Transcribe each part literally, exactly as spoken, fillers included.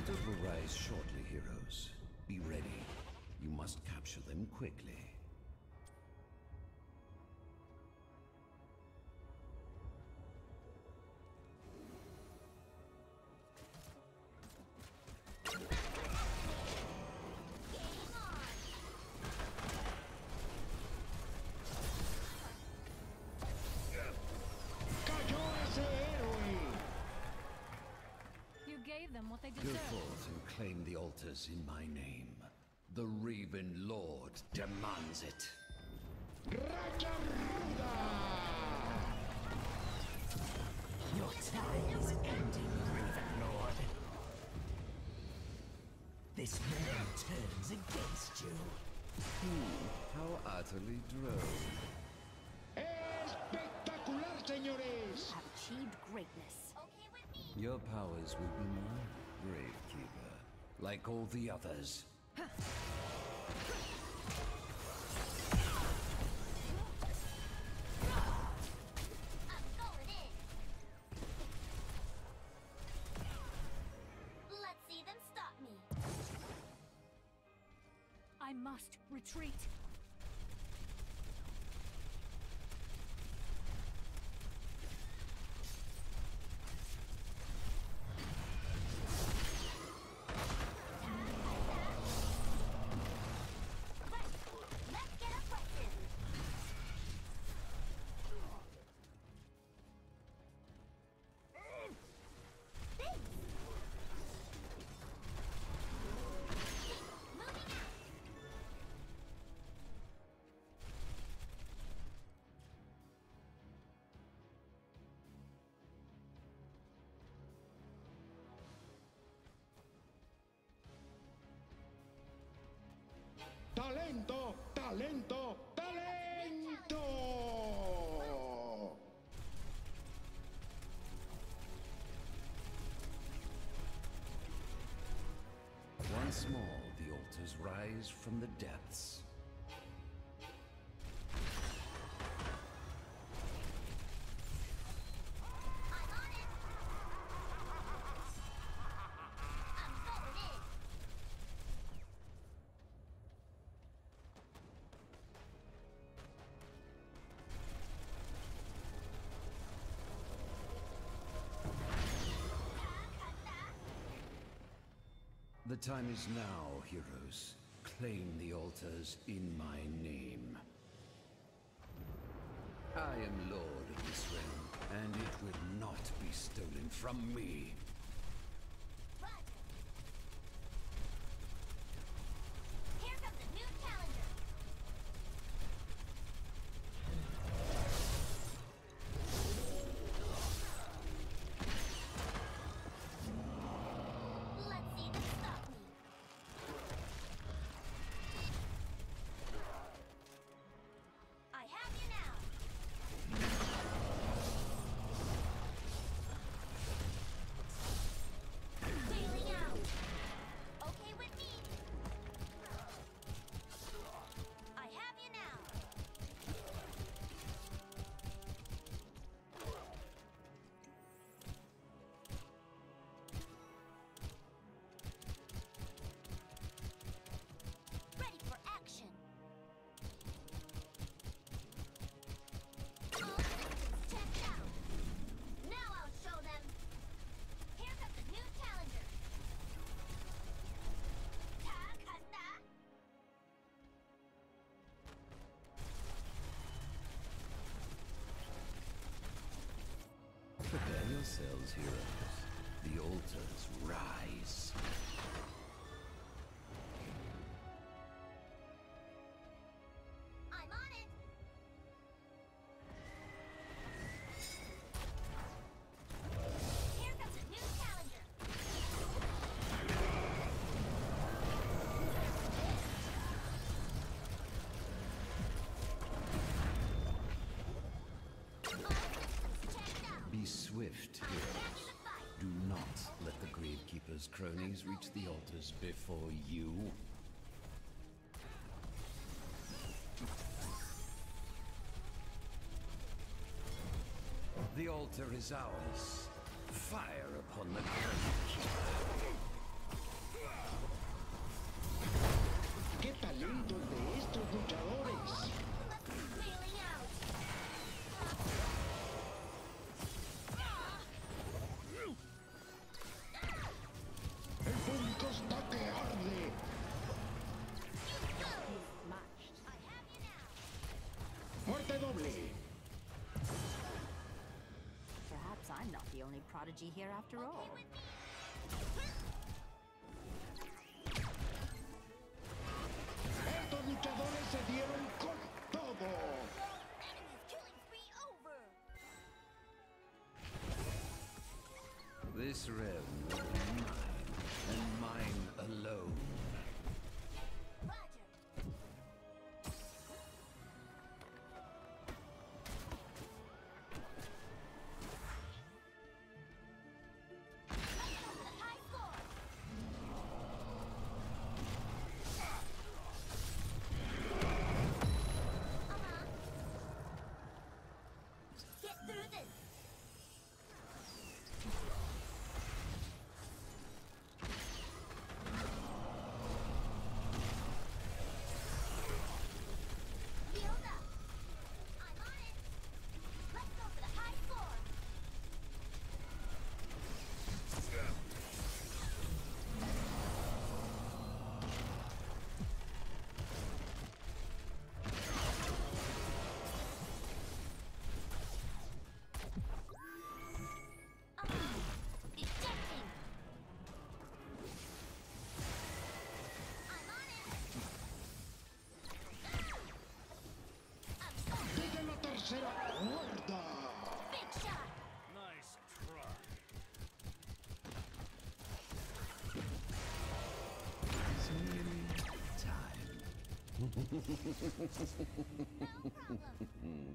altars will rise shortly, heroes. Be ready. You must capture them quickly. What they Go deserve. forth and claim the altars in my name. The Raven Lord demands it. Your time is ending, Raven Lord. This man turns against you. Hmm, how utterly droll. Espectacular, señores! You have achieved greatness. Okay with me. Your powers will be mine, Gravekeeper, like all the others. I'm going in. Let's see them stop me. I must retreat. Talento, talento, talento! Once more, the altars rise from the depths. The time is now, heroes. Claim the altars in my name. I am Lord of this realm, and it will not be stolen from me. Here comes a new challenger. Let's see them stop me. I have you now. Wheeling out. Okay with me. I have you now. Ready for action. All systems checked out. Now I'll show them. Here comes a new challenger. Ta-kasta. Prepare yourselves, heroes. The altars rise. I'm on it. Here comes a new challenger. All systems checked out. Be swift, I'm ready heroes. to fight. Do not let the Gravekeeper's cronies reach the altars before you. The altar is ours. Fire upon the Gravekeeper. talento de estos luchadores. Must be bailing out. El público está que arde. Matched. I have you now. Muerte doble. Perhaps I'm not the only prodigy here after all. Okay with me. Estos luchadores se dieron con todo. Enemy's killing spree over. This realm will be mine, and mine alone. Roger. Let's go for the high score. Uh-huh. Get through this. Healed up. I'm on it. Let's go for the high score. Uh-huh. Ejecting. I'm on it. I'm sorry. Desde la tercera cuerda. Big shot. Nice try. It's nearly time. No problem.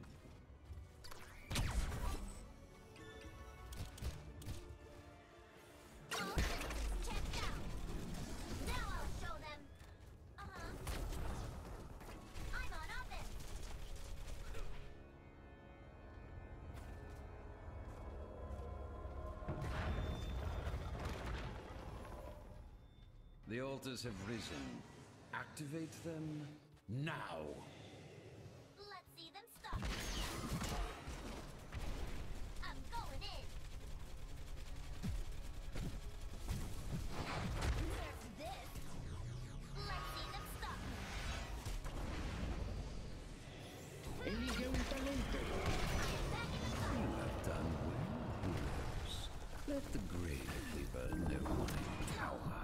All systems checked out. Now I'll show them. Uh-huh. I'm on offense. The altars have risen. Activate them now. Let's see them stop. I'm going in. There's this. Let's see them stop. Elige un talento. I am back in the You fight. have done well, heroes. Let the Grave Keeper know my power.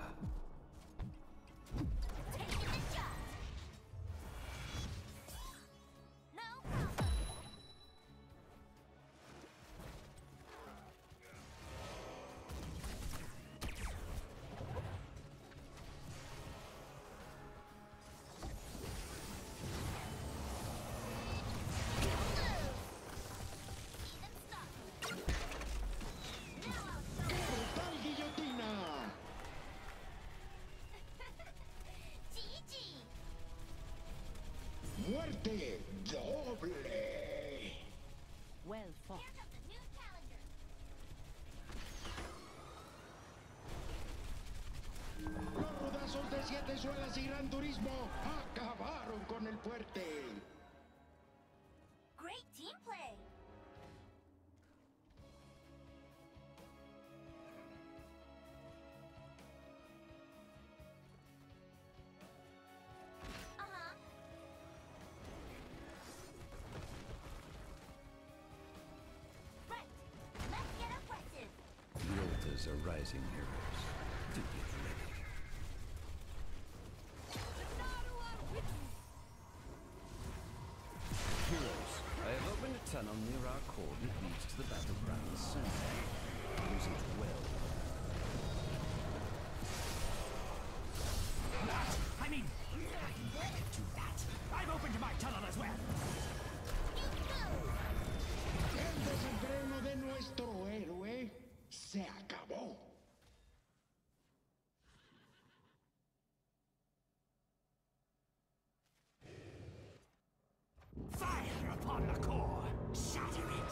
Taking the shot. No problem. See them stop. Now I'll show them. Brutal guillotina. G G. Muerte doble. Well fought. Here comes a new challenger. Los rudazos de siete suelas y gran turismo acabaron con el fuerte. Great team play. Uh-huh. Right. Let's get aggressive. The altars are rising, heroes. To get ready. Heroes, I have opened a tunnel near our core that leads to the battleground center. Use it well. That! I mean, I can do that. I've opened my tunnel as well. You go. El desenfreno de nuestro héroe se acabó. Fire upon the core. Shatter it.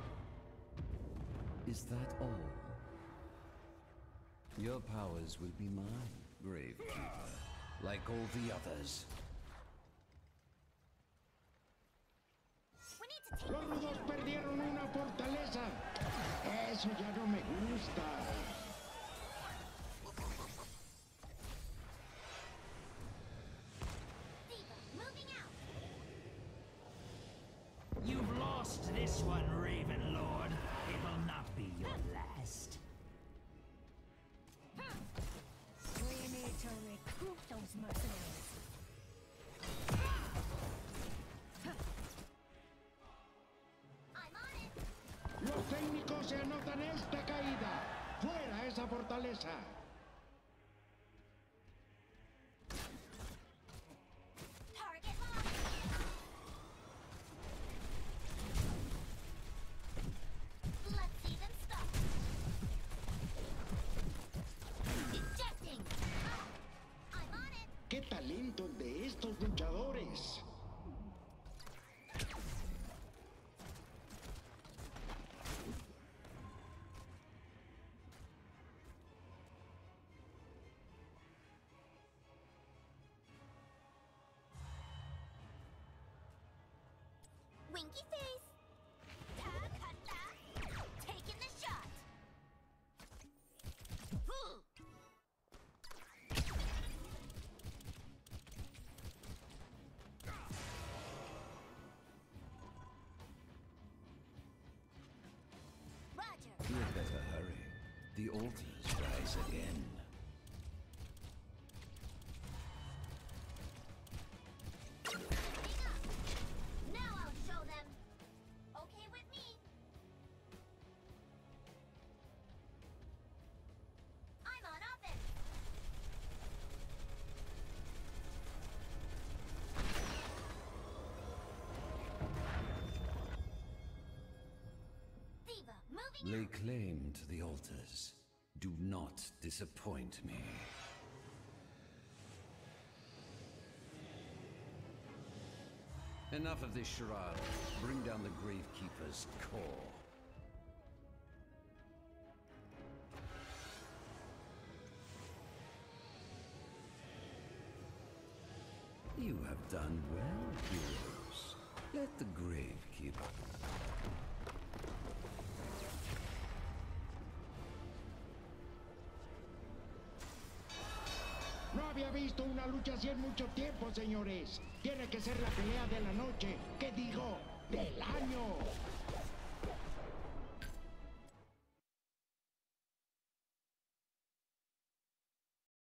Is that all? Your powers will be mine, Grave Keeper, like all the others. Los rudos perdieron una fortaleza. Eso ya no me gusta. Diva, moving out. You've lost this one, Raven Lord. It will not be your last. We need to recruit those mercenaries. I'm on it. Los técnicos se anotan esta caída. Fuera esa fortaleza. Target locked. Let's see them stop. Ejecting. I'm on it. ¡Qué talento el de estos luchadores! Winky face. Ta-ta-ta. Taking the shot. Ooh. Roger. You had better hurry. The altars rise again. Moving up. Now I'll show them. Okay with me. I'm on offense. Diva, moving Lay out. claim to the altars. Do not disappoint me. Enough of this charade. Bring down the Gravekeeper's core. You have done well, heroes. Let the Gravekeeper. No había visto una lucha así en mucho tiempo, señores. Tiene que ser la pelea de la noche. ¿Qué digo? ¡Del año!